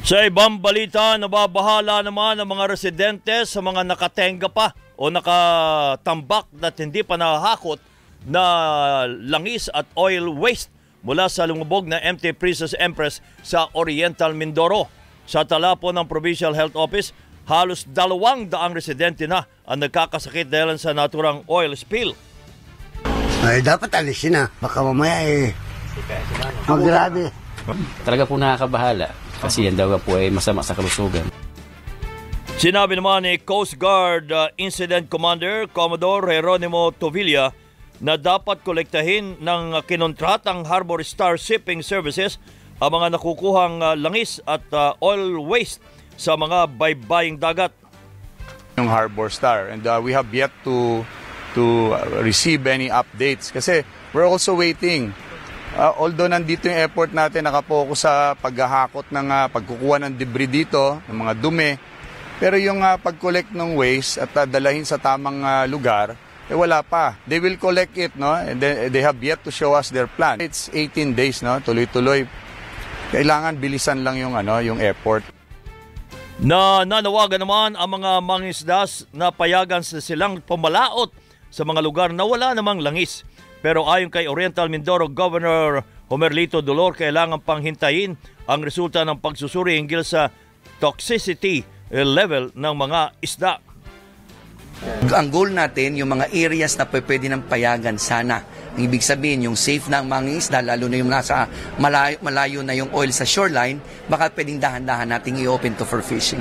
Sa ibang balita, nababahala naman ang mga residente sa mga nakatenga pa o nakatambak at hindi pa nahahakot na langis at oil waste mula sa lumubog na empty Princess Empress sa Oriental Mindoro. Sa tala po ng Provincial Health Office, halos 200 residente na ang nagkakasakit dahil sa naturang oil spill. Ay, dapat alisin na. Baka mamaya maggrabe. Talaga po nakakabahala kasi yan daw po ay masama sa kalusugan. Sinabi naman ni Coast Guard Incident Commander Commodore Jeronimo Tovilla na dapat kolektahin ng kinontratang Harbor Star Shipping Services ang mga nakukuhang langis at oil waste sa mga baybaying dagat. Yung Harbor Star, and we have yet to receive any updates kasi we're also waiting. Although nandito yung effort natin nakapokus sa paghahakot ng pagkukuha ng debris dito, ng mga dumi, pero yung pag-collect ng waste at dalahin sa tamang lugar, wala pa. They will collect it, no? And they have yet to show us their plan. It's 18 days, no? Tuloy-tuloy. Kailangan bilisan lang yung yung effort. Nanawagan naman ang mga mangingisda na payagan silang pumalaot sa mga lugar na wala namang langis. Pero ayon kay Oriental Mindoro Governor Homerlito Dolor, kailangan pang hintayin ang resulta ng pagsusuri hinggil sa toxicity level ng mga isda. Ang goal natin, yung mga areas na pwede ng payagan sana. Ang ibig sabihin, yung safe na ang mga isda, lalo na yung nasa malayo na yung oil sa shoreline, baka pwedeng dahan-dahan nating i-open to for fishing.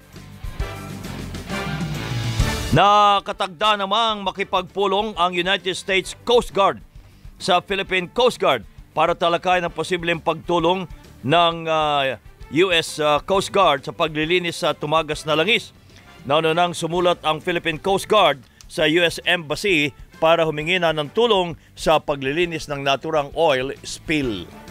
Nakatagda namang makipagpulong ang United States Coast Guard sa Philippine Coast Guard para talakayin ang posibleng pagtulong ng US Coast Guard sa paglilinis sa tumagas na langis. Nauna nang sumulat ang Philippine Coast Guard sa US Embassy para humingi na ng tulong sa paglilinis ng naturang oil spill.